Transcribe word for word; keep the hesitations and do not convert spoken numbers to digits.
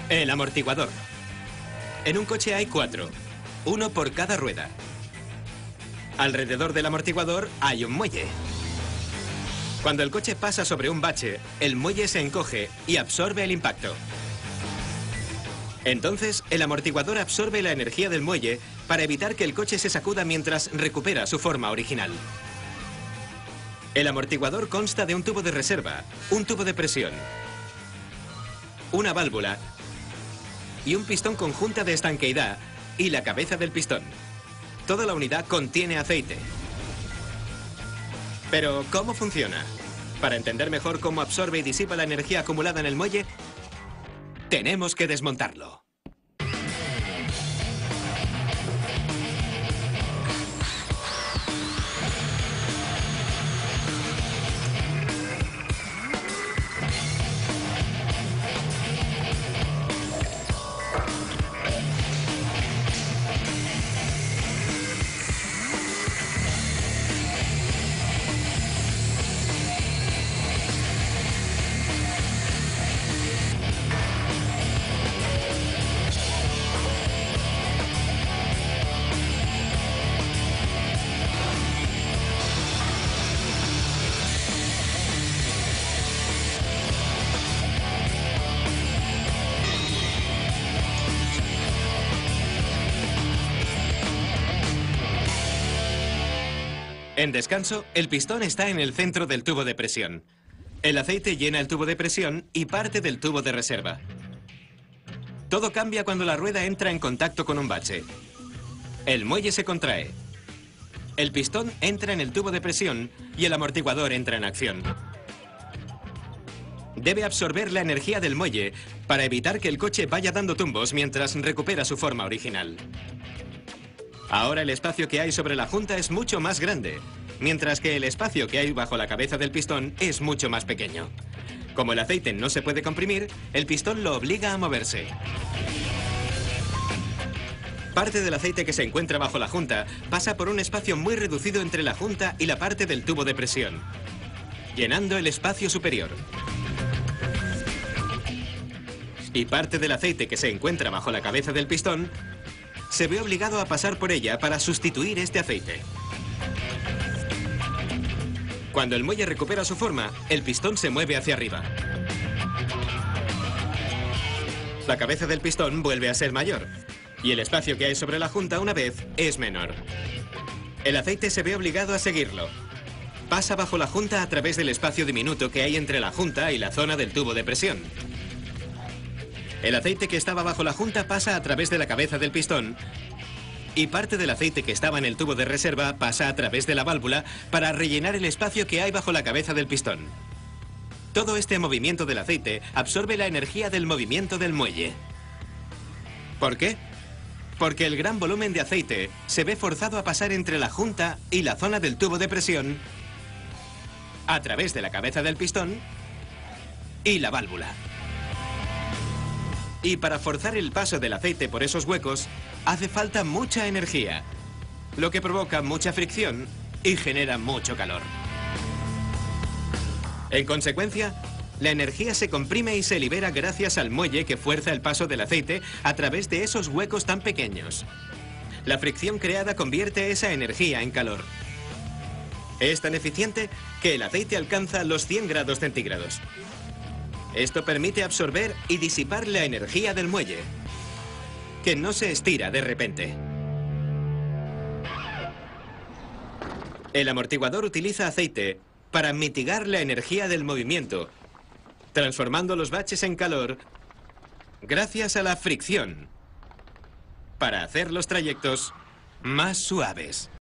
El amortiguador. En un coche hay cuatro, uno por cada rueda. Alrededor del amortiguador hay un muelle. Cuando el coche pasa sobre un bache, el muelle se encoge y absorbe el impacto. Entonces, el amortiguador absorbe la energía del muelle para evitar que el coche se sacuda mientras recupera su forma original. El amortiguador consta de un tubo de reserva, un tubo de presión, una válvula y un pistón con junta de estanqueidad y la cabeza del pistón. Toda la unidad contiene aceite. Pero, ¿cómo funciona? Para entender mejor cómo absorbe y disipa la energía acumulada en el muelle, tenemos que desmontarlo. En descanso, el pistón está en el centro del tubo de presión. El aceite llena el tubo de presión y parte del tubo de reserva. Todo cambia cuando la rueda entra en contacto con un bache. El muelle se contrae. El pistón entra en el tubo de presión y el amortiguador entra en acción. Debe absorber la energía del muelle para evitar que el coche vaya dando tumbos mientras recupera su forma original. Ahora el espacio que hay sobre la junta es mucho más grande, mientras que el espacio que hay bajo la cabeza del pistón es mucho más pequeño. Como el aceite no se puede comprimir, el pistón lo obliga a moverse. Parte del aceite que se encuentra bajo la junta pasa por un espacio muy reducido entre la junta y la parte del tubo de presión, llenando el espacio superior. Y parte del aceite que se encuentra bajo la cabeza del pistón se ve obligado a pasar por ella para sustituir este aceite. Cuando el muelle recupera su forma, el pistón se mueve hacia arriba. La cabeza del pistón vuelve a ser mayor y el espacio que hay sobre la junta una vez es menor. El aceite se ve obligado a seguirlo. Pasa bajo la junta a través del espacio diminuto que hay entre la junta y la zona del tubo de presión. El aceite que estaba bajo la junta pasa a través de la cabeza del pistón y parte del aceite que estaba en el tubo de reserva pasa a través de la válvula para rellenar el espacio que hay bajo la cabeza del pistón. Todo este movimiento del aceite absorbe la energía del movimiento del muelle. ¿Por qué? Porque el gran volumen de aceite se ve forzado a pasar entre la junta y la zona del tubo de presión a través de la cabeza del pistón y la válvula. Y para forzar el paso del aceite por esos huecos, hace falta mucha energía, lo que provoca mucha fricción y genera mucho calor. En consecuencia, la energía se comprime y se libera gracias al muelle que fuerza el paso del aceite a través de esos huecos tan pequeños. La fricción creada convierte esa energía en calor. Es tan eficiente que el aceite alcanza los cien grados centígrados. Esto permite absorber y disipar la energía del muelle, que no se estira de repente. El amortiguador utiliza aceite para mitigar la energía del movimiento, transformando los baches en calor gracias a la fricción, para hacer los trayectos más suaves.